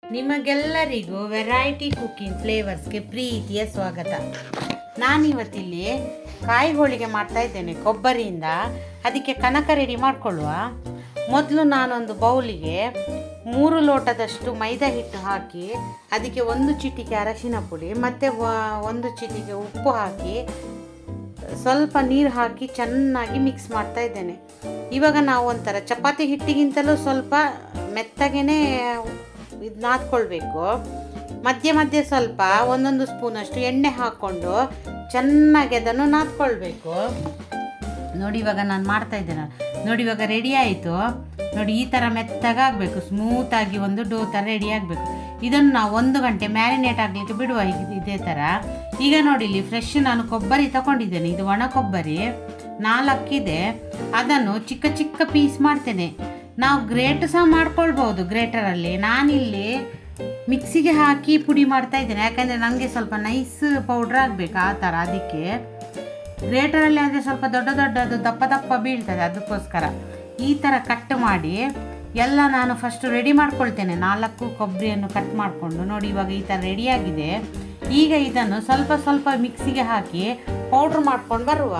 ನಿಮಗೆಲ್ಲರಿಗೂ variety cooking ಫ್ಲೇವರ್ಸ್ಗೆ ಪ್ರೀತಿಯ ಸ್ವಾಗತ. ನಾನಿವತ್ತಿಲ್ಲಿ ಕಾಯಿ ಹೋಳಿಗೆ ಮಾಡ್ತಾ ಇದ್ದೇನೆ ಕೊಬ್ಬರಿಯಿಂದ. ಅದಕ್ಕೆ ಕನಕ ರೆಡಿ ಮಾಡಿಕೊಳ್ಳುವ. ಮೊದಲು ನಾನೊಂದು ಬೌಲಿಗೆ 3 ಲೋಟದಷ್ಟು ಮೈದಾ ಹಿಟ್ಟು ಹಾಕಿ ಅದಕ್ಕೆ 1 ಚಿಟಿಕೆ ಅರಶಿನ ಪುಡಿ ಮತ್ತು 1 ಚಿಟಿಕೆ ಉಪ್ಪು ಹಾಕಿ ಸ್ವಲ್ಪ ನೀರು ಹಾಕಿ ಚೆನ್ನಾಗಿ ಮಿಕ್ಸ್ ಮಾಡ್ತಾ ಇದ್ದೇನೆ. ಇವಾಗ ನಾವು ಒಂಥರ ಚಪಾತಿ ಹಿಟ್ಟಿಗಿಂತಲೂ ಸ್ವಲ್ಪ ಮೆತ್ತಗೇ ಇದು ನಾದ್ಕೊಳ್ಬೇಕು. ಮಧ್ಯೆ ಮಧ್ಯೆ ಸ್ವಲ್ಪ 1 ಸ್ಪೂನಷ್ಟು ಎಣ್ಣೆ ಹಾಕ್ಕೊಂಡು ಚೆನ್ನಾಗಿ ಅದನ್ನು ನಾದ್ಕೊಳ್ಬೇಕು. ನೋಡಿ ಇವಾಗ ನಾನು ಮಾಡ್ತಾ ಇದ್ದೇನೆ. ನೋಡಿ ಇವಾಗ ರೆಡಿ ಆಯಿತು. ನೋಡಿ ಈ ಥರ ಮೆತ್ತಗಾಗಬೇಕು, ಸ್ಮೂತಾಗಿ ಒಂದು ಡೋ ಥರ ರೆಡಿ ಆಗಬೇಕು. ಇದನ್ನು ನಾವು 1 ಗಂಟೆ ಮ್ಯಾರಿನೇಟ್ ಆಗಲಿಕ್ಕೆ ಬಿಡುವ ಇದೇ ಥರ. ಈಗ ನೋಡಿ ಇಲ್ಲಿ ಫ್ರೆಶ್ ನಾನು ಕೊಬ್ಬರಿ ತಗೊಂಡಿದ್ದೇನೆ. ಇದು ಒಣ ಕೊಬ್ಬರಿ 4 ಇದೆ. ಅದನ್ನು ಚಿಕ್ಕ ಚಿಕ್ಕ ಪೀಸ್ ಮಾಡ್ತೇನೆ. ನಾವು ಗ್ರೇಟ್ ಸಹ ಮಾಡ್ಕೊಳ್ಬೋದು ಗ್ರೇಟರಲ್ಲಿ. ನಾನಿಲ್ಲಿ ಮಿಕ್ಸಿಗೆ ಹಾಕಿ ಪುಡಿ ಮಾಡ್ತಾ ಇದ್ದೇನೆ, ಯಾಕಂದರೆ ನನಗೆ ಸ್ವಲ್ಪ ನೈಸ್ ಪೌಡ್ರ್ ಆಗಬೇಕು ಆ ಥರ. ಅದಕ್ಕೆ ಗ್ರೇಟರಲ್ಲಿ ಅಂದರೆ ಸ್ವಲ್ಪ ದೊಡ್ಡದು ದಪ್ಪ ದಪ್ಪ ಬೀಳ್ತದೆ, ಅದಕ್ಕೋಸ್ಕರ ಈ ಥರ ಕಟ್ ಮಾಡಿ ಎಲ್ಲ ನಾನು ಫಸ್ಟು ರೆಡಿ ಮಾಡ್ಕೊಳ್ತೇನೆ. 4 ಕೊಬ್ಬರಿಯನ್ನು ಕಟ್ ಮಾಡಿಕೊಂಡು ನೋಡಿ ಇವಾಗ ಈ ಥರ ರೆಡಿಯಾಗಿದೆ. ಈಗ ಇದನ್ನು ಸ್ವಲ್ಪ ಸ್ವಲ್ಪ ಮಿಕ್ಸಿಗೆ ಹಾಕಿ ಪೌಡ್ರ್ ಮಾಡ್ಕೊಂಡು ಬರುವ.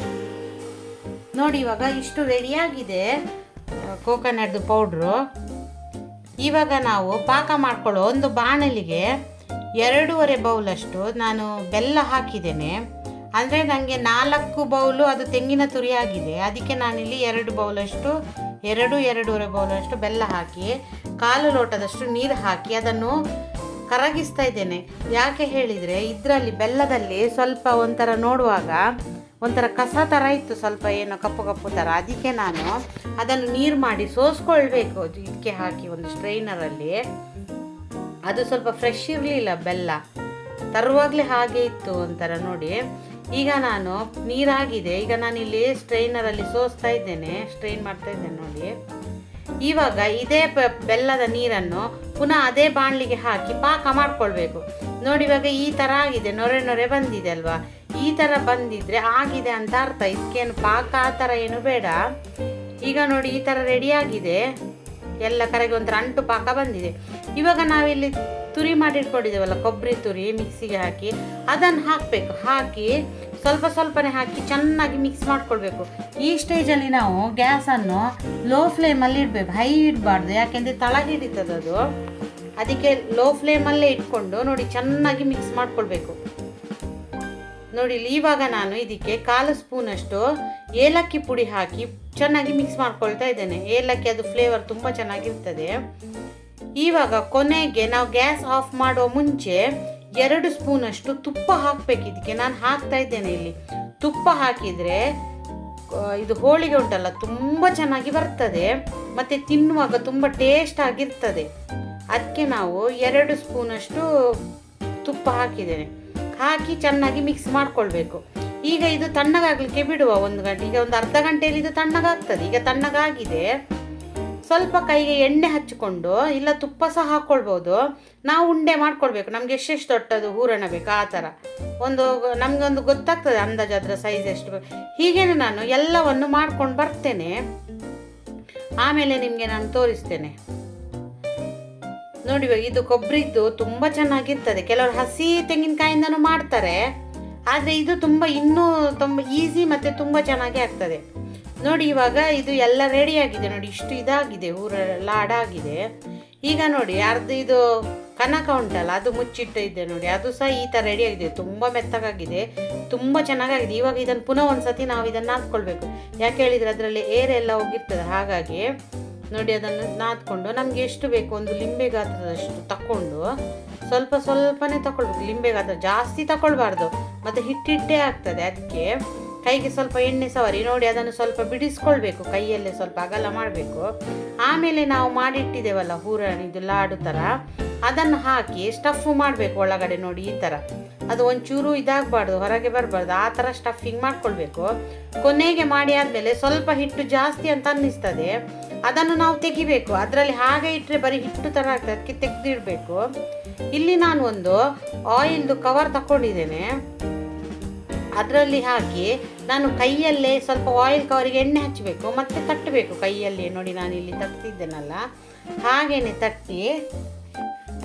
ನೋಡಿ ಇವಾಗ ಇಷ್ಟು ರೆಡಿಯಾಗಿದೆ ಕೋಕೋನಟ್ದು ಪೌಡ್ರು. ಇವಾಗ ನಾವು ಪಾಕ ಮಾಡಿಕೊಳ್ಳೋ ಒಂದು ಬಾಣಲಿಗೆ 2.5 ಬೌಲಷ್ಟು ನಾನು ಬೆಲ್ಲ ಹಾಕಿದ್ದೇನೆ. ಅಂದರೆ ನನಗೆ 4 ಬೌಲು ಅದು ತೆಂಗಿನ ತುರಿ ಆಗಿದೆ. ಅದಕ್ಕೆ ನಾನಿಲ್ಲಿ 2 ಬೌಲಷ್ಟು 2.5 ಬೌಲಷ್ಟು ಬೆಲ್ಲ ಹಾಕಿ 1/4 ಲೋಟದಷ್ಟು ನೀರು ಹಾಕಿ ಅದನ್ನು ಕರಗಿಸ್ತಾ ಇದ್ದೇನೆ. ಯಾಕೆ ಹೇಳಿದರೆ ಇದರಲ್ಲಿ ಬೆಲ್ಲದಲ್ಲಿ ಸ್ವಲ್ಪ ಒಂಥರ ನೋಡುವಾಗ ಒಂಥರ ಕಸ ಥರ ಇತ್ತು, ಸ್ವಲ್ಪ ಏನೋ ಕಪ್ಪು ಕಪ್ಪು ಥರ. ಅದಕ್ಕೆ ನಾನು ಅದನ್ನು ನೀರು ಮಾಡಿ ಸೋಸ್ಕೊಳ್ಬೇಕು ಇದಕ್ಕೆ ಹಾಕಿ ಒಂದು ಸ್ಟ್ರೈನರಲ್ಲಿ. ಅದು ಸ್ವಲ್ಪ ಫ್ರೆಶ್ ಇರಲಿಲ್ಲ ಬೆಲ್ಲ, ತರುವಾಗಲೇ ಹಾಗೆ ಇತ್ತು ಒಂಥರ ನೋಡಿ. ಈಗ ನಾನು ನೀರಾಗಿದೆ, ಈಗ ನಾನಿಲ್ಲಿ ಸ್ಟ್ರೈನರಲ್ಲಿ ಸೋಸ್ತಾ ಇದ್ದೇನೆ, ಸ್ಟ್ರೈನ್ ಮಾಡ್ತಾ ಇದ್ದೇನೆ ನೋಡಿ. ಇವಾಗ ಇದೇ ಬೆಲ್ಲದ ನೀರನ್ನು ಪುನಃ ಅದೇ ಬಾಣಲಿಗೆ ಹಾಕಿ ಪಾಕ ಮಾಡ್ಕೊಳ್ಬೇಕು. ನೋಡಿ ಇವಾಗ ಈ ಥರ ಆಗಿದೆ, ನೊರೆ ಬಂದಿದೆ ಅಲ್ವಾ. ಈ ಥರ ಬಂದಿದ್ರೆ ಆಗಿದೆ ಅಂತ ಅರ್ಥ. ಇದಕ್ಕೇನು ಪಾಕ ಆ ಥರ ಏನು ಬೇಡ. ಈಗ ನೋಡಿ ಈ ಥರ ರೆಡಿಯಾಗಿದೆ, ಎಲ್ಲ ಕರೆಗೆ ಒಂಥರ ಅಂಟು ಪಾಕ ಬಂದಿದೆ. ಇವಾಗ ನಾವಿಲ್ಲಿ ತುರಿ ಮಾಡಿಟ್ಕೊಂಡಿದ್ದೇವಲ್ಲ ಕೊಬ್ಬರಿ ತುರಿ, ಮಿಕ್ಸಿಗೆ ಹಾಕಿ ಅದನ್ನು ಹಾಕಬೇಕು. ಹಾಕಿ ಸ್ವಲ್ಪ ಸ್ವಲ್ಪನೇ ಹಾಕಿ ಚೆನ್ನಾಗಿ ಮಿಕ್ಸ್ ಮಾಡ್ಕೊಳ್ಬೇಕು. ಈ ಸ್ಟೇಜಲ್ಲಿ ನಾವು ಗ್ಯಾಸನ್ನು ಲೋ ಫ್ಲೇಮಲ್ಲಿ ಇಡಬೇಕು, ಹೈ ಇಡಬಾರ್ದು, ಯಾಕೆಂದರೆ ತಳ ಹಿಡಿತದೆ ಅದು. ಅದಕ್ಕೆ ಲೋ ಫ್ಲೇಮಲ್ಲೇ ಇಟ್ಕೊಂಡು ನೋಡಿ ಚೆನ್ನಾಗಿ ಮಿಕ್ಸ್ ಮಾಡ್ಕೊಳ್ಬೇಕು. ನೋಡಿ ಇವಾಗ ನಾನು ಇದಕ್ಕೆ 1/4 ಸ್ಪೂನಷ್ಟು ಏಲಕ್ಕಿ ಪುಡಿ ಹಾಕಿ ಚೆನ್ನಾಗಿ ಮಿಕ್ಸ್ ಮಾಡ್ಕೊಳ್ತಾ ಇದ್ದೇನೆ. ಏಲಕ್ಕಿ ಅದು ಫ್ಲೇವರ್ ತುಂಬ ಚೆನ್ನಾಗಿರ್ತದೆ. ಇವಾಗ ಕೊನೆಗೆ ನಾವು ಗ್ಯಾಸ್ ಆಫ್ ಮಾಡುವ ಮುಂಚೆ 2 ಸ್ಪೂನಷ್ಟು ತುಪ್ಪ ಹಾಕಬೇಕು ಇದಕ್ಕೆ. ನಾನು ಹಾಕ್ತಾ ಇದ್ದೇನೆ ಇಲ್ಲಿ. ತುಪ್ಪ ಹಾಕಿದರೆ ಇದು ಹೋಳಿಗೆ ಉಂಟಲ್ಲ ತುಂಬ ಚೆನ್ನಾಗಿ ಬರ್ತದೆ ಮತ್ತು ತಿನ್ನುವಾಗ ತುಂಬ ಟೇಸ್ಟ್ ಆಗಿರ್ತದೆ. ಅದಕ್ಕೆ ನಾವು 2 ಸ್ಪೂನಷ್ಟು ತುಪ್ಪ ಹಾಕಿದ್ದೇನೆ. ಹಾಕಿ ಚೆನ್ನಾಗಿ ಮಿಕ್ಸ್ ಮಾಡ್ಕೊಳ್ಬೇಕು. ಈಗ ಇದು ತಣ್ಣಗಾಗಲಿಕ್ಕೆ ಬಿಡುವ 1 ಗಂಟೆ. ಈಗ ಒಂದು ಅರ್ಧ ಗಂಟೆಯಲ್ಲಿ ಇದು ತಣ್ಣಗಾಗ್ತದೆ. ಈಗ ತಣ್ಣಗಾಗಿದೆ. ಸ್ವಲ್ಪ ಕೈಗೆ ಎಣ್ಣೆ ಹಚ್ಚಿಕೊಂಡು ಇಲ್ಲ ತುಪ್ಪ ಸಹ ಹಾಕ್ಕೊಳ್ಬೋದು. ನಾವು ಉಂಡೆ ಮಾಡ್ಕೊಳ್ಬೇಕು, ನಮಗೆ ಎಷ್ಟೆಷ್ಟು ದೊಡ್ಡದು ಹೂರಣ ಬೇಕು ಆ ಥರ ನಮಗೆ ಒಂದು ಗೊತ್ತಾಗ್ತದೆ ಅಂದಾಜು ಅದರ ಸೈಜ್ ಎಷ್ಟು ಬೇಕು. ಹೀಗೇನೆ ನಾನು ಎಲ್ಲವನ್ನು ಮಾಡ್ಕೊಂಡು ಬರ್ತೇನೆ, ಆಮೇಲೆ ನಿಮಗೆ ನಾನು ತೋರಿಸ್ತೇನೆ. ನೋಡಿ ಇದು ಕೊಬ್ಬರಿದ್ದು ತುಂಬ ಚೆನ್ನಾಗಿರ್ತದೆ. ಕೆಲವರು ಹಸಿ ತೆಂಗಿನಕಾಯಿಂದನೂ ಮಾಡ್ತಾರೆ, ಆದರೆ ಇದು ಇನ್ನೂ ತುಂಬ ಈಸಿ ಮತ್ತು ತುಂಬ ಚೆನ್ನಾಗಿ ಆಗ್ತದೆ. ನೋಡಿ ಇವಾಗ ಇದು ಎಲ್ಲ ರೆಡಿಯಾಗಿದೆ. ನೋಡಿ ಇಷ್ಟು ಇದಾಗಿದೆ, ಲಾಡಾಗಿದೆ. ಈಗ ನೋಡಿ ಇದು ಕನಕ ಉಂಟಲ್ಲ ಅದು ಮುಚ್ಚಿಟ್ಟಿದ್ದೆ ನೋಡಿ, ಅದು ಸಹ ಈ ಥರ ರೆಡಿಯಾಗಿದೆ. ತುಂಬ ಮೆತ್ತಗಾಗಿದೆ, ತುಂಬ ಚೆನ್ನಾಗಾಗಿದೆ. ಇವಾಗ ಇದನ್ನು ಪುನಃ ಒಂದು ಸತಿ ನಾವು ಇದನ್ನು ನಾದ್ಕೊಳ್ಬೇಕು. ಯಾಕೆ ಹೇಳಿದರೆ ಅದರಲ್ಲಿ ಏರ್ ಎಲ್ಲ ಹೋಗಿರ್ತದೆ. ಹಾಗಾಗಿ ನೋಡಿ ಅದನ್ನು ನಾದ್ಕೊಂಡು ನಮಗೆ ಎಷ್ಟು ಬೇಕು ಒಂದು ಲಿಂಬೆ ಗಾತ್ರದಷ್ಟು ತಗೊಂಡು ಸ್ವಲ್ಪ ಸ್ವಲ್ಪನೇ ತಗೊಳ್ಬೇಕು. ಲಿಂಬೆ ಗಾತ್ರ ಜಾಸ್ತಿ ತಗೊಳ್ಬಾರ್ದು, ಮತ್ತು ಹಿಟ್ಟೇ ಆಗ್ತದೆ. ಅದಕ್ಕೆ ಕೈಗೆ ಸ್ವಲ್ಪ ಎಣ್ಣೆ ಸವರಿ ನೋಡಿ ಅದನ್ನು ಸ್ವಲ್ಪ ಬಿಡಿಸ್ಕೊಳ್ಬೇಕು, ಕೈಯಲ್ಲೇ ಸ್ವಲ್ಪ ಅಗಲ ಮಾಡಬೇಕು. ಆಮೇಲೆ ನಾವು ಮಾಡಿಟ್ಟಿದ್ದೇವಲ್ಲ ಹೂರಣಿದು ಲಾಡು ಥರ, ಅದನ್ನು ಹಾಕಿ ಸ್ಟಫ್ ಮಾಡಬೇಕು ಒಳಗಡೆ. ನೋಡಿ ಈ ಥರ ಅದು ಒಂಚೂರು ಇದಾಗಬಾರ್ದು, ಹೊರಗೆ ಬರಬಾರ್ದು, ಆ ಥರ ಸ್ಟಫಿಂಗ್ ಮಾಡ್ಕೊಳ್ಬೇಕು. ಕೊನೆಗೆ ಮಾಡಿ ಆದಮೇಲೆ ಸ್ವಲ್ಪ ಹಿಟ್ಟು ಜಾಸ್ತಿ ಅಂತ ಅನ್ನಿಸ್ತದೆ, ಅದನ್ನು ನಾವು ತೆಗಿಬೇಕು. ಅದರಲ್ಲಿ ಹಾಗೆ ಇಟ್ಟರೆ ಬರೀ ಹಿಟ್ಟು ಥರ ಆಗ್ತದೆ, ಅದಕ್ಕೆ ತೆಗೆದಿಡಬೇಕು. ಇಲ್ಲಿ ನಾನು ಒಂದು ಆಯಿಲ್ದು ಕವರ್ ತಗೊಂಡಿದ್ದೇನೆ, ಅದರಲ್ಲಿ ಹಾಕಿ ನಾನು ಕೈಯಲ್ಲೇ ಸ್ವಲ್ಪ ಆಯಿಲ್ ಕವರಿಗೆ ಎಣ್ಣೆ ಹಚ್ಚಬೇಕು ಮತ್ತು ತಟ್ಟಬೇಕು ಕೈಯಲ್ಲಿ. ನೋಡಿ ನಾನು ಇಲ್ಲಿ ತಟ್ಟಿದ್ದೇನಲ್ಲ ಹಾಗೇನೆ ತಟ್ಟಿ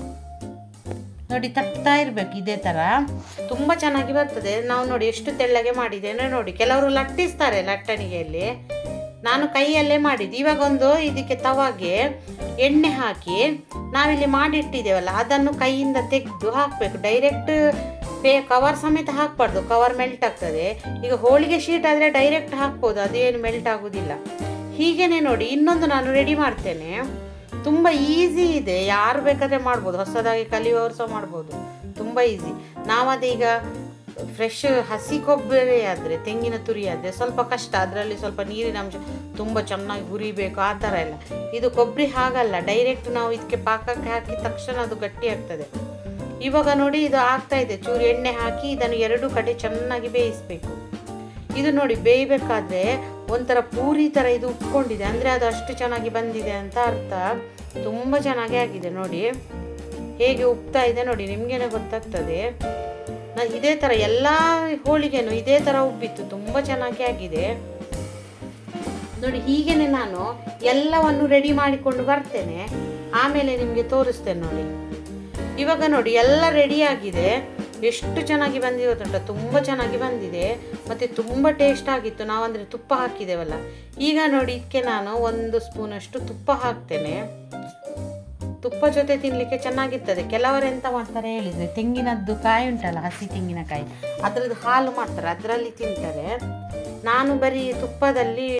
ನೋಡಿ ತಟ್ತಾ ಇರಬೇಕು ಇದೇ ಥರ, ತುಂಬ ಚೆನ್ನಾಗಿ ಬರ್ತದೆ. ನಾವು ನೋಡಿ ಎಷ್ಟು ತೆಳ್ಳಗೆ ಮಾಡಿದ್ದೇನೆ ನೋಡಿ. ಕೆಲವರು ಲಟ್ಟಿಸ್ತಾರೆ ಲಟ್ಟಣಿಗೆಯಲ್ಲಿ, ನಾನು ಕೈಯಲ್ಲೇ ಮಾಡಿದ್ದು. ಇವಾಗ ಒಂದು ಇದಕ್ಕೆ ತವಾಗೆ ಎಣ್ಣೆ ಹಾಕಿ ನಾವಿಲ್ಲಿ ಮಾಡಿಟ್ಟಿದ್ದೇವಲ್ಲ ಅದನ್ನು ಕೈಯಿಂದ ತೆಗೆದು ಹಾಕಬೇಕು. ಡೈರೆಕ್ಟ್ ಕವರ್ ಸಮೇತ ಹಾಕಬಾರ್ದು, ಕವರ್ ಮೆಲ್ಟ್ ಆಗ್ತದೆ. ಈಗ ಹೋಳಿಗೆ ಶೀಟ್ ಆದರೆ ಡೈರೆಕ್ಟ್ ಹಾಕ್ಬೋದು, ಅದೇನು ಮೆಲ್ಟ್ ಆಗೋದಿಲ್ಲ. ಹೀಗೇ ನೋಡಿ ಇನ್ನೊಂದು ನಾನು ರೆಡಿ ಮಾಡ್ತೇನೆ. ತುಂಬ ಈಸಿ ಇದೆ, ಯಾರು ಬೇಕಾದರೆ ಮಾಡ್ಬೋದು, ಹೊಸದಾಗಿ ಕಲಿಯುವವರು ಸಹ ಮಾಡ್ಬೋದು, ತುಂಬ ಈಸಿ. ನಾವದೀಗ ಫ್ರೆಶ್ ಹಸಿ ಕೊಬ್ಬರಿ ಆದರೆ, ತೆಂಗಿನ ತುರಿ ಆದರೆ ಸ್ವಲ್ಪ ಕಷ್ಟ, ಅದರಲ್ಲಿ ಸ್ವಲ್ಪ ನೀರಿನ ಅಂಶ ತುಂಬ ಚೆನ್ನಾಗಿ ಹುರಿಬೇಕು ಆ ಥರ ಎಲ್ಲ. ಇದು ಕೊಬ್ಬರಿ ಹಾಗಲ್ಲ, ಡೈರೆಕ್ಟ್ ನಾವು ಇದಕ್ಕೆ ಪಾಕಕ್ಕೆ ಹಾಕಿದ ತಕ್ಷಣ ಅದು ಗಟ್ಟಿ ಆಗ್ತದೆ. ಇವಾಗ ನೋಡಿ ಇದು ಆಗ್ತಾ ಇದೆ, ಚೂರು ಎಣ್ಣೆ ಹಾಕಿ ಇದನ್ನು ಎರಡು ಕಡೆ ಚೆನ್ನಾಗಿ ಬೇಯಿಸಬೇಕು. ಇದು ನೋಡಿ ಬೇಯಬೇಕಾದ್ರೆ ಒಂಥರ ಪೂರಿ ಥರ ಇದು ಉಟ್ಕೊಂಡಿದೆ, ಅಂದರೆ ಅದು ಅಷ್ಟು ಚೆನ್ನಾಗಿ ಬಂದಿದೆ ಅಂತ ಅರ್ಥ. ತುಂಬ ಚೆನ್ನಾಗಿ ಆಗಿದೆ ನೋಡಿ, ಹೇಗೆ ಉಪ್ತಾ ಇದೆ ನೋಡಿ, ನಿಮಗೇನೆ ಗೊತ್ತಾಗ್ತದೆ. ಇದೇ ಥರ ಎಲ್ಲ ಹೋಳಿಗೆನೂ ಇದೇ ಥರ ಉಬ್ಬಿತ್ತು, ತುಂಬ ಚೆನ್ನಾಗಿ ಆಗಿದೆ ನೋಡಿ. ಹೀಗೇನೆ ನಾನು ಎಲ್ಲವನ್ನು ರೆಡಿ ಮಾಡಿಕೊಂಡು ಬರ್ತೇನೆ, ಆಮೇಲೆ ನಿಮಗೆ ತೋರಿಸ್ತೇನೆ ನೋಡಿ. ಇವಾಗ ನೋಡಿ ಎಲ್ಲ ರೆಡಿಯಾಗಿದೆ, ಎಷ್ಟು ಚೆನ್ನಾಗಿ ಬಂದಿದೆ ಗೊತ್ತುಂಟ, ತುಂಬ ಚೆನ್ನಾಗಿ ಬಂದಿದೆ ಮತ್ತು ತುಂಬ ಟೇಸ್ಟ್ ಆಗಿತ್ತು. ನಾವಂದರೆ ತುಪ್ಪ ಹಾಕಿದ್ದೇವಲ್ಲ. ಈಗ ನೋಡಿ ಇದಕ್ಕೆ ನಾನು 1 ಸ್ಪೂನಷ್ಟು ತುಪ್ಪ ಹಾಕ್ತೇನೆ. ತುಪ್ಪ ಜೊತೆ ತಿನ್ನಲಿಕ್ಕೆ ಚೆನ್ನಾಗಿರ್ತದೆ. ಕೆಲವರು ಎಂತ ಮಾಡ್ತಾರೆ ಹೇಳಿದರೆ, ತೆಂಗಿನದ್ದು ಕಾಯಿ ಉಂಟಲ್ಲ, ಹಸಿ ತೆಂಗಿನಕಾಯಿ, ಅದರದ್ದು ಹಾಲು ಮಾಡ್ತಾರೆ, ಅದರಲ್ಲಿ ತಿಂತಾರೆ. ನಾನು ಬರೀ ತುಪ್ಪದಲ್ಲಿ